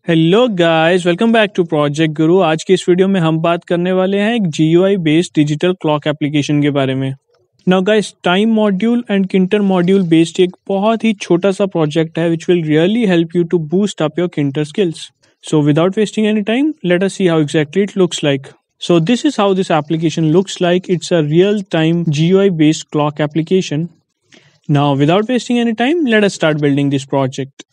Hello guys, welcome back to project Guru. आज की इस वीडियो में हम बात करने वाले हैं एक GUI based digital clock application के बारे में। Now guys, time module and Tkinter module based एक बहुत ही छोटा सा प्रोजेक्ट है which will really help you to boost up your Tkinter skills. So without wasting any time, let us see how exactly it looks like. So this is how this application looks like. It's a real-time GUI based clock application. Now without wasting any time, let us start building this project.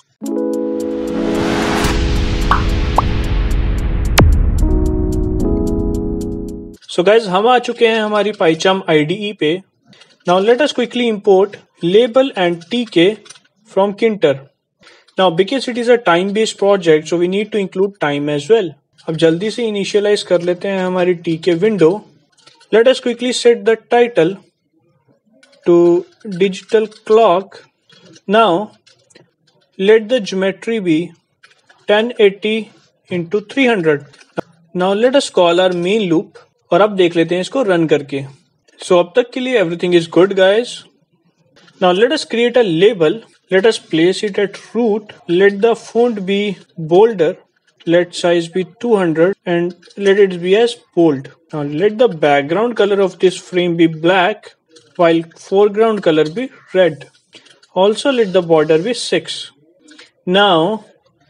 So guys, हम आ चुके हैं हमारी PyCharm IDE पे. Now let us quickly import label and TK from Kinter. Now because it is a time based project, so we need to include time as well. अब जल्दी से initialize कर लेते हैं हमारी TK window. Let us quickly set the title to digital clock. Now let the geometry be 1080 into 300. Now let us call our main loop. और अब देख लेते हैं इसको रन करके. So अब तक के लिए everything is good guys. Now let us create a label. Let us place it at root. Let the font be bolder. Let size be 200 and let it be as bold. Now let the background color of this frame be black while foreground color be red. Also let the border be 6. Now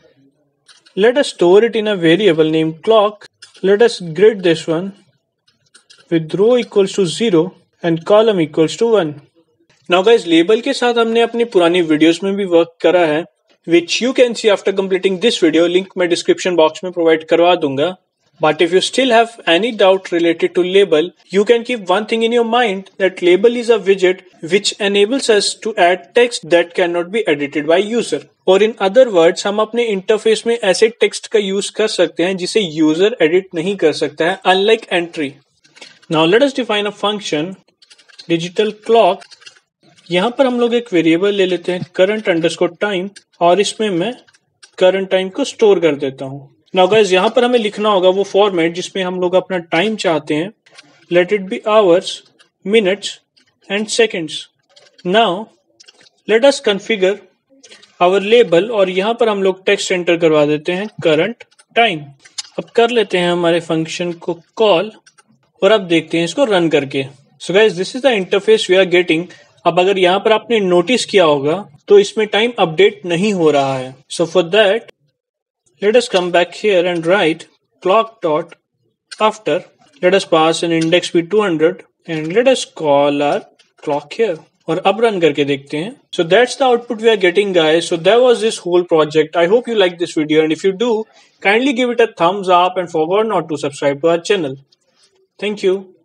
let us store it in a variable named clock. Let us grid this one with row equals to 0 and column equals to 1. Now guys, label के साथ हमने अपनी पुरानी videos में भी work करा है, which you can see after completing this video. Link मैं डिस्क्रिप्शन बॉक्स में प्रोवाइड करवा दूंगा. But if you still have any doubt related to label, you can keep one thing in your mind that label is a widget which enables us to add text that cannot be edited by user. और in other words, हम अपने interface में ऐसे text का use कर सकते हैं जिसे यूजर एडिट नहीं कर सकता है, unlike entry. Now let us define a function digital clock. यहाँ पर हम लोग एक वेरिएबल ले लेते हैं current_time और इसमें मैं current time को स्टोर कर देता हूँ. Now guys, यहाँ पर हमें लिखना होगा वो फॉर्मेट जिसमें हम लोग अपना टाइम चाहते हैं. Let it be hours, minutes and seconds. Now let us configure our label और यहाँ पर हम लोग टेक्स्ट एंटर करवा देते हैं current time. अब कर लेते हैं हमारे फंक्शन को कॉल और अब देखते हैं इसको रन करके. So guys, this is the interface we are getting. अब अगर यहाँ पर आपने नोटिस किया होगा तो इसमें टाइम अपडेट नहीं हो रहा है. So for that, let us come back here and write clock dot after. Let us pass an index be 200 and let us call our clock here. और अब रन करके देखते हैं. So that's the output we are getting guys. So that was this whole project. I hope you like this video and if you do, kindly give it a thumbs up and forgot not to subscribe to our channel. Thank you.